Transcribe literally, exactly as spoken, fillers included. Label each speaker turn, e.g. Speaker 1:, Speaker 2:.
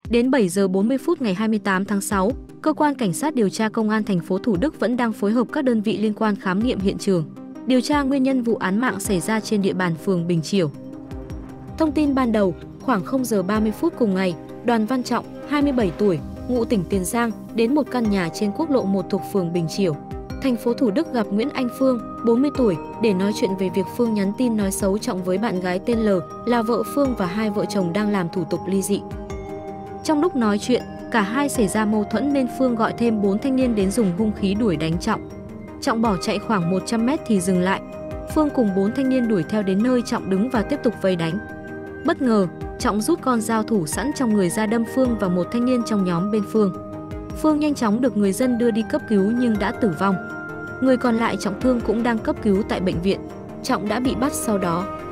Speaker 1: Đến bảy giờ bốn mươi phút ngày hai mươi tám tháng sáu, cơ quan cảnh sát điều tra công an thành phố Thủ Đức vẫn đang phối hợp các đơn vị liên quan khám nghiệm hiện trường, điều tra nguyên nhân vụ án mạng xảy ra trên địa bàn phường Bình Chiểu. Thông tin ban đầu, khoảng không giờ ba mươi phút cùng ngày, Đoàn Văn Trọng, hai mươi bảy tuổi, ngụ tỉnh Tiền Giang, đến một căn nhà trên quốc lộ một thuộc phường Bình Chiểu, thành phố Thủ Đức gặp Nguyễn Anh Phương, bốn mươi tuổi, để nói chuyện về việc Phương nhắn tin nói xấu Trọng với bạn gái tên L, là vợ Phương và hai vợ chồng đang làm thủ tục ly dị. Trong lúc nói chuyện, cả hai xảy ra mâu thuẫn nên Phương gọi thêm bốn thanh niên đến dùng hung khí đuổi đánh Trọng. Trọng bỏ chạy khoảng một trăm mét thì dừng lại. Phương cùng bốn thanh niên đuổi theo đến nơi Trọng đứng và tiếp tục vây đánh. Bất ngờ, Trọng rút con dao thủ sẵn trong người ra đâm Phương và một thanh niên trong nhóm bên Phương. Phương nhanh chóng được người dân đưa đi cấp cứu nhưng đã tử vong. Người còn lại trọng thương cũng đang cấp cứu tại bệnh viện. Trọng đã bị bắt sau đó.